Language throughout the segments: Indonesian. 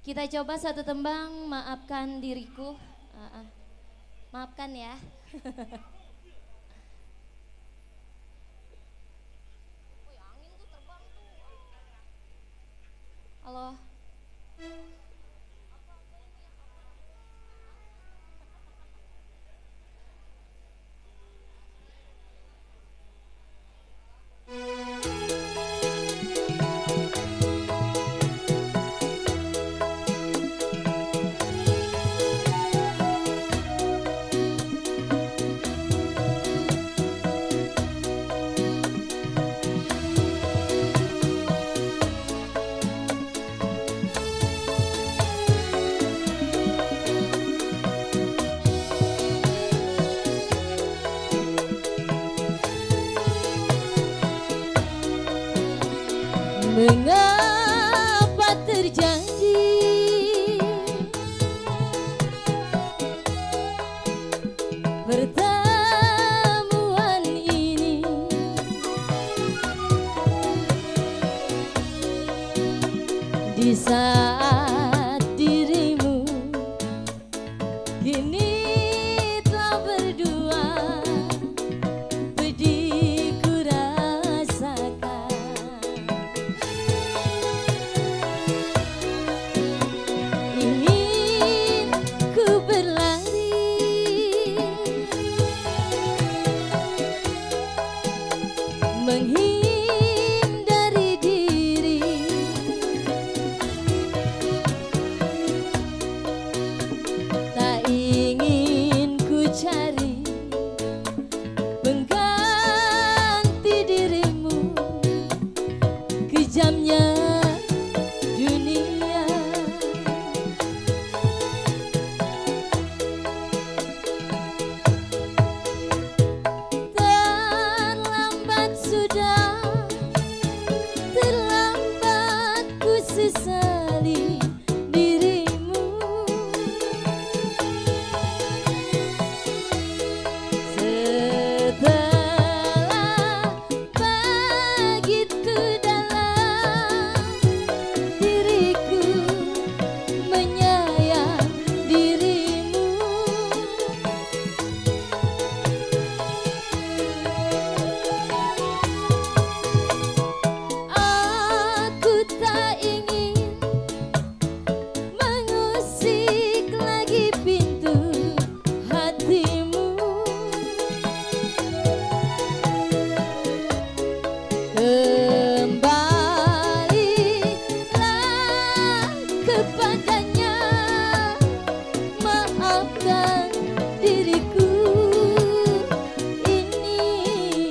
Kita coba satu tembang, maafkan diriku. Maafkan ya. Halo. Mengapa terjadi pertemuan ini di saat dirimu kini telah berdua pedihku rasakan. Ingin ku berlari menghindari diri, tak ingin ku cari pengganti dirimu. Kejamnya dunia, terlambat sudah, terlambat ku sesali dirimu. Setelah begitu dalam diriku menyayang dirimu, aku tak ingin mengusik lagi pintu hatimu. Kembalilah kepadanya, maafkan diriku ini.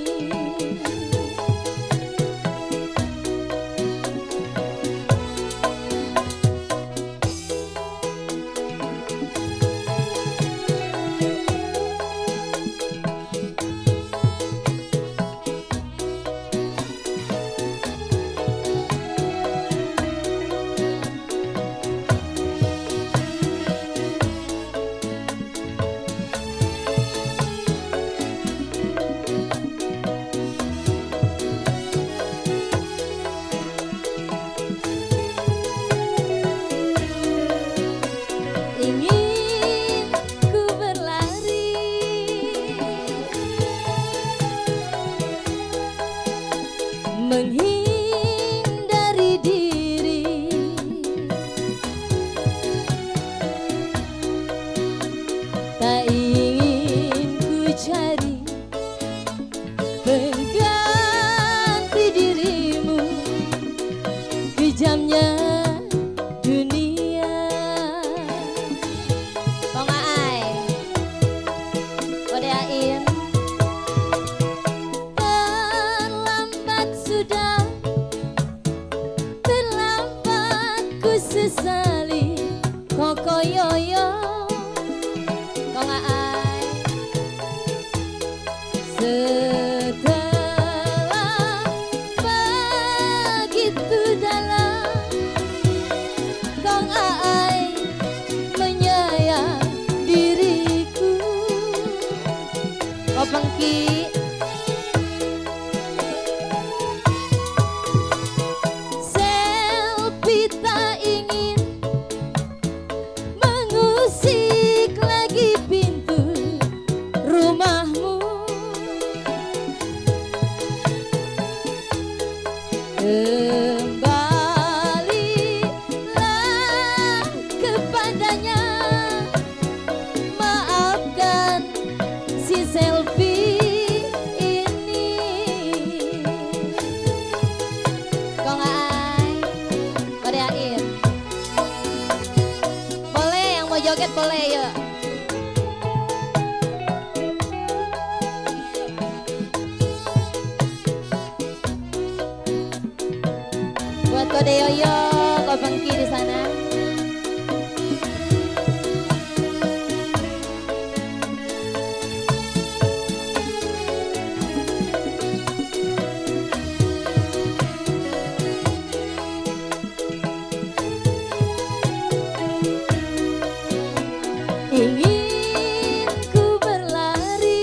Ingin ku berlari menghindari diri, tak ingin ku cari pengganti dirimu. Kejamnya dunia. Kong Aai, kodeain. Terlambat sudah, terlambat ku sesali. Koko yoyo, Kong Aai. Setelah begitu dalam, Kong Aai menyayang diriku. Kopengki selfie tak ingin Kode Yoyo, Ko Pengki di sana. Ingin ku berlari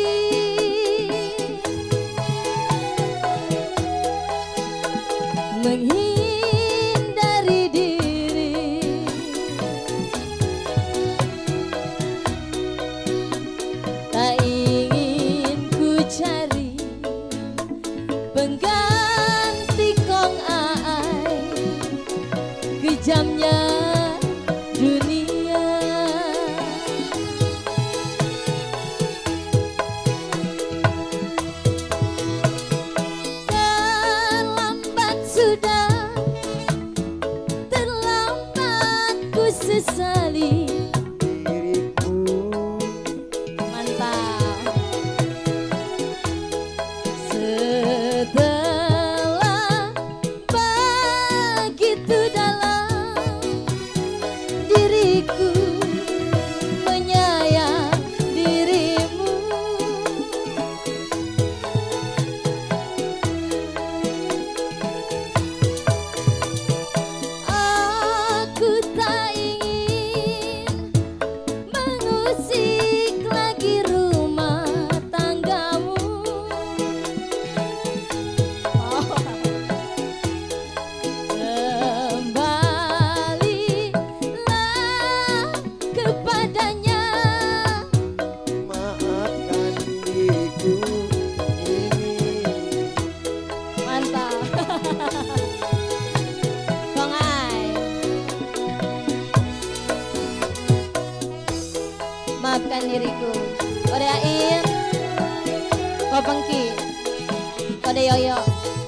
menghindari diri, tak ingin ku cari pengganti kong ai, kejamnya dunia. Terlambat ku sesali diriku. Mantap. Setelah begitu dalam diriku menyayang dirimu, aku tak ingin mengusik lagi rumah tanggamu. Kembalilah kepadanya, Maafkan diriku ini. mantap. Kong Ai, maafkan diriku. Kode Ain, Ko Pengki, Kode Yoyo.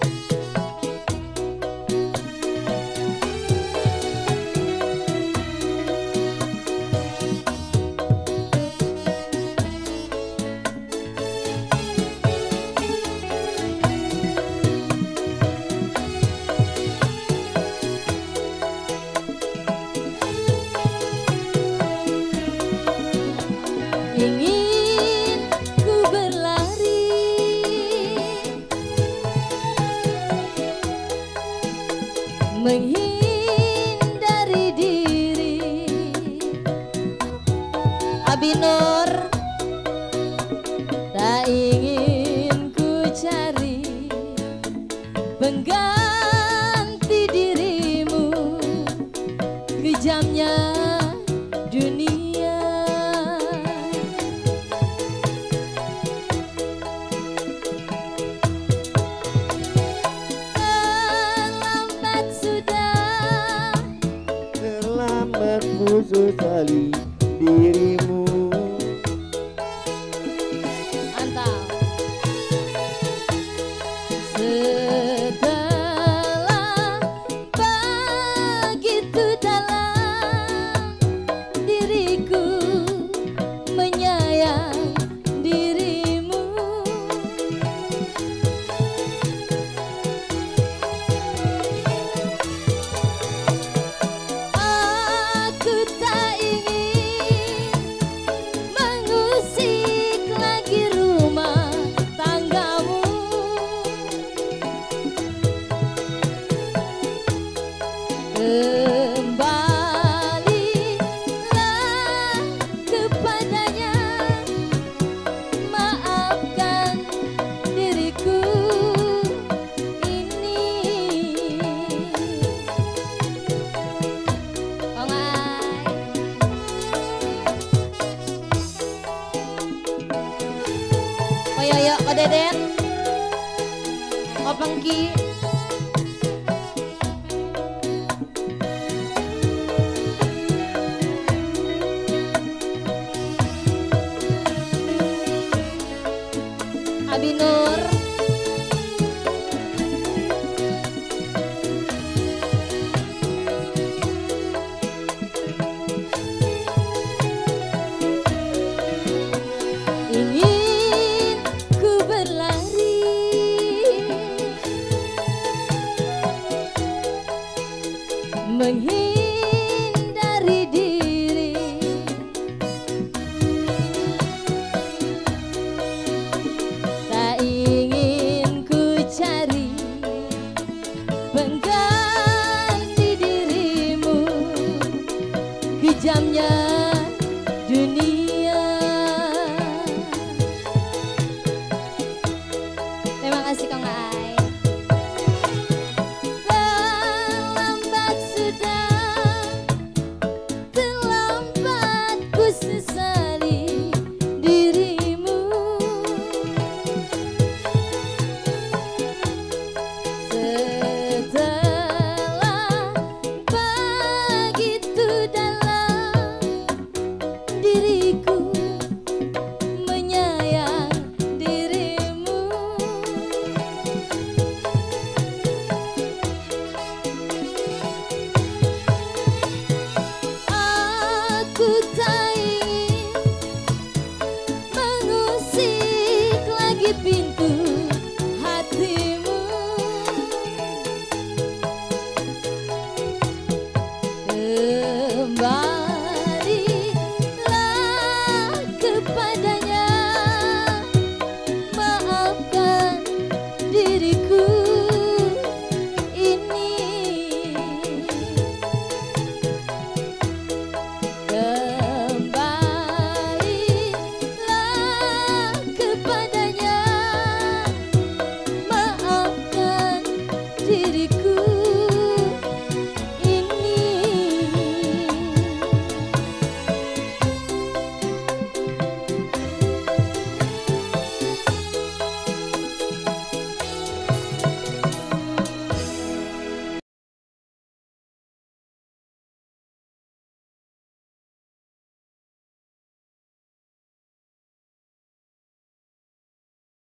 Ingin ku berlari menghindari diri, Abinur, tak ingin ku cari pengganti dirimu, kejamnya dunia. Terlambat sudah, Terlambat ku sesali dirimu. mantap. Setelah begitu dalam diriku menyayang dirimu, aku tak ingin mengusik lagi rumah tanggamu. Kembalilah kepadanya, maafkan diriku ini. Kong Ai, Ko Yoyo, Ko Deden, Ko Pengki. Abinur, ingin ku berlari pipi